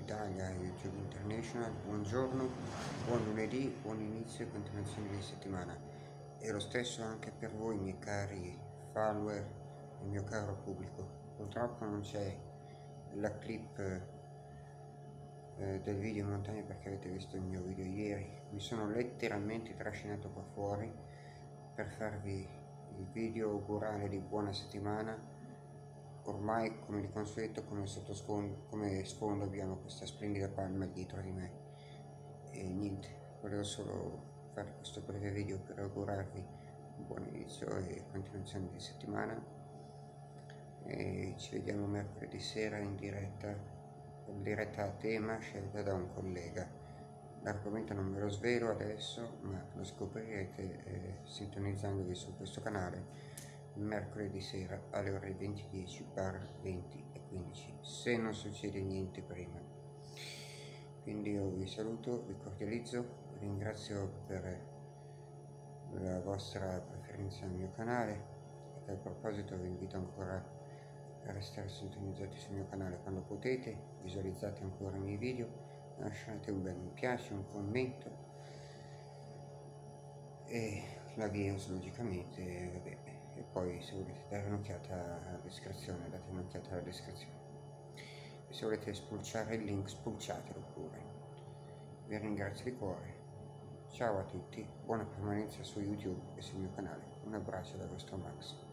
Italia e YouTube International, buongiorno, buon lunedì, buon inizio e continuazione di settimana. E lo stesso anche per voi, miei cari follower, il mio caro pubblico. Purtroppo non c'è la clip del video in montagna perché avete visto il mio video ieri. Mi sono letteralmente trascinato qua fuori per farvi il video augurale di buona settimana. Ormai, come di consueto, come sfondo abbiamo questa splendida palma dietro di me. E niente, volevo solo fare questo breve video per augurarvi un buon inizio e continuazione di settimana. E ci vediamo mercoledì sera in diretta a tema scelta da un collega. L'argomento non ve lo svelo adesso, ma lo scoprirete sintonizzandovi su questo canale mercoledì sera alle ore 20:10, 20 e 15, se non succede niente prima. Quindi io vi saluto, vi cordializzo, vi ringrazio per la vostra preferenza al mio canale e a proposito vi invito ancora a restare sintonizzati sul mio canale quando potete, visualizzate ancora i miei video, lasciate un bel mi piace, un commento e la views logicamente, vabbè. E poi se volete dare un'occhiata alla descrizione, date un'occhiata alla descrizione. E se volete spulciare il link, spulciatelo pure. Vi ringrazio di cuore. Ciao a tutti, buona permanenza su YouTube e sul mio canale. Un abbraccio da vostro Max.